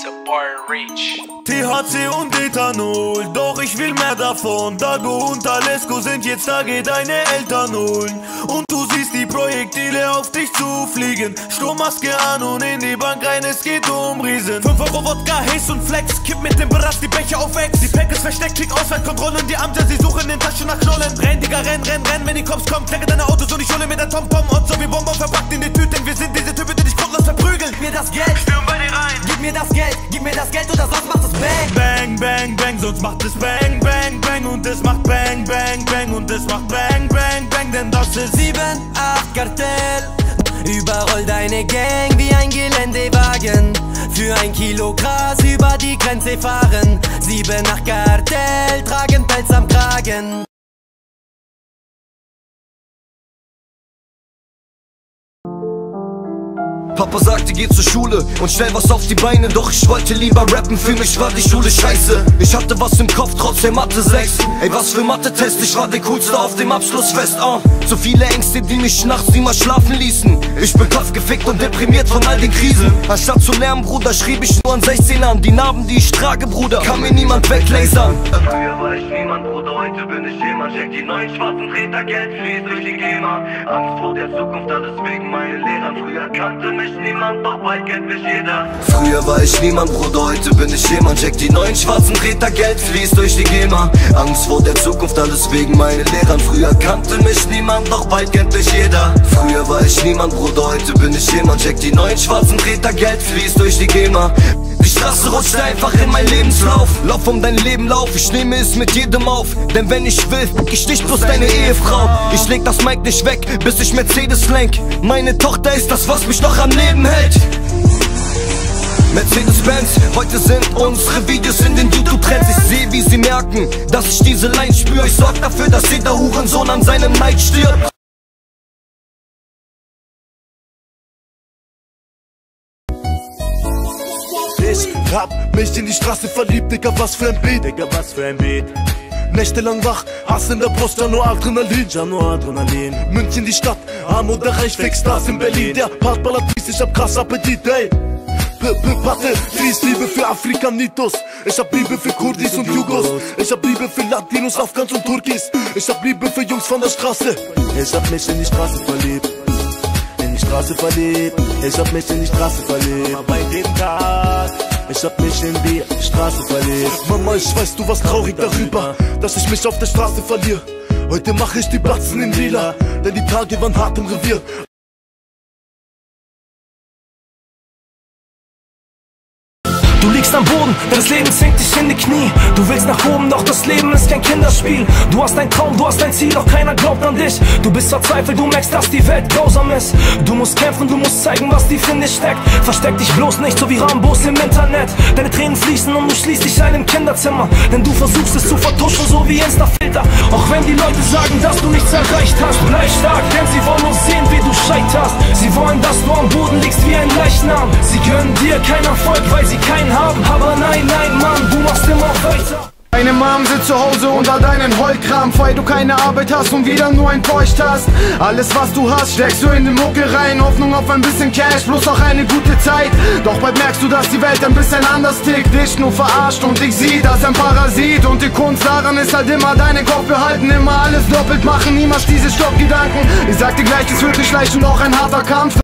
THC und Ethanol, doch ich will mehr davon. Dago und Alesko sind jetzt da, geht deine Eltern holen. Und du siehst die Projektile auf dich zufliegen. Sturmmaske an und in die Bank rein, es geht um Riesen. 5 Euro Wodka, Haze und Flex, kipp mit dem Brass die Becher auf Ex. Die Pack ist versteckt, krieg Ausfallkontrollen, die Amter, sie suchen in Taschen nach Knollen. Renn, Digga, renn, wenn die Cops kommen, kläre deine Autos und ich hole mit der Tom-Tom. Und so wie Bonbon verpackt in die Tüten, wir sind diese Typen, die dich grundlos verprügeln. Gib mir das Geld, stürm bei dir rein. Gib mir das Geld oder sonst macht es Bang. Bang, bang, bang, sonst macht es Bang, bang, bang. Und es macht Bang, bang, bang. Und es macht Bang, bang, bang. Denn das ist 7, 8 Kartell. Überroll deine Gang wie ein Geländewagen. Für 1 Kilo Gras über die Grenze fahren. 7, 8 Kartell, tragen Pelz am Kragen. Papa sagte, geh zur Schule und stell was auf die Beine. Doch ich wollte lieber rappen, für mich war die Schule scheiße. Ich hatte was im Kopf, trotzdem Mathe 6. Ey, was für Mathe-Test, ich war der Coolste auf dem Abschlussfest. So viele Ängste, die mich nachts niemals schlafen ließen. Ich bin kopfgefickt und deprimiert von all den Krisen. Anstatt zu lernen, Bruder, schrieb ich nur an 16 an. Die Narben, die ich trage, Bruder, kann mir niemand weglasern. Früher war ich niemand, Bruder, heute bin ich jemand. Check die neuen schwarzen Treter, Geld fließt durch die GEMA. Angst vor der Zukunft, alles wegen meinen Lehrern. Früher kannte mich niemand, doch bald kennt mich jeder. Früher war ich niemand, Bruder, heute bin ich jemand. Check die neuen schwarzen Treter, Geld fließt durch die GEMA. Angst vor der Zukunft, alles wegen meinen Lehrern. Früher kannte mich niemand, doch bald kennt mich jeder. Früher war ich niemand, Bruder, heute bin ich jemand. Check die neuen schwarzen Treter, Geld fließt durch die GEMA. Die Straße rutscht einfach in mein Lebenslauf. Lauf um dein Leben, lauf, ich nehme es mit jedem auf. Denn wenn ich will, ich nicht bloß deine Ehefrau. Ich leg das Mic nicht weg, bis ich Mercedes lenk. Meine Tochter ist das, was mich noch am Leben hält. Mercedes-Benz, heute sind unsere Videos in den YouTube-Trends. Ich sehe, wie sie merken, dass ich diese Line spüre. Ich sorg dafür, dass jeder Hurensohn an seinem Neid stirbt. Ich hab mich in die Straße verliebt, Digga, was für ein Beat, Digga, was für ein Beat. Nächtelang wach, Hass in der Brust, ja nur Adrenalin, München die Stadt, arm oder reich, Fake Stars in Berlin. Der Part ballert fies, ich hab krass Appetit, ey. Patte, fließt Liebe für Afrikanitos. Ich hab Liebe für Kurdis und Jugos. Ich hab Liebe für Latinos, Afghans und Turkis. Ich hab Liebe für Jungs von der Straße. Ich hab mich in die Straße verliebt. In die Straße verliebt. Ich hab mich in die Straße verliebt. Aber jeden Tag. Ich hab mich in die Straße verliebt. Mama, ich weiß, du warst traurig darüber, dass ich mich auf der Straße verliere. Heute mach ich die Batzen in lila, denn die Tage waren hart im Revier. Du liegst am Boden, das Leben zwingt dich in die Knie. Du willst nach oben, doch das Leben ist kein Kinderspiel. Du hast ein Traum, du hast ein Ziel, doch keiner glaubt an dich. Du bist verzweifelt, du merkst, dass die Welt grausam ist. Du musst kämpfen, du musst zeigen, was tief in dir steckt. Versteck dich bloß nicht, so wie Rambos im Internet. Deine Tränen fließen und du schließt dich ein im Kinderzimmer. Denn du versuchst es zu vertuschen, so wie Insta-Filter. Auch wenn die Leute sagen, dass du nichts erreicht hast, bleib stark, denn sie wollen nur sehen, wie du scheiterst. Sie wollen, dass du am Boden liegst wie ein Leichnam. Sie gönnen dir keinen Erfolg, weil sie keinen haben. Aber nein, nein, Mann, du machst immer weiter. Deine Mom sitzt zu Hause und hat einen Heulkrampf, weil du keine Arbeit hast und wieder nur enttäuscht hast. Alles was du hast, steckst du in die Mucke rein. Hoffnung auf ein bisschen Cash, plus auch eine gute Zeit. Doch bald merkst du, dass die Welt ein bisschen anders tickt. Dich nur verarscht und ich sieh das ein Parasit. Und die Kunst daran ist halt immer deinen Kopf behalten. Immer alles doppelt machen, niemals diese Stoppgedanken. Ich sag dir gleich, es wird nicht leicht und auch ein harter Kampf.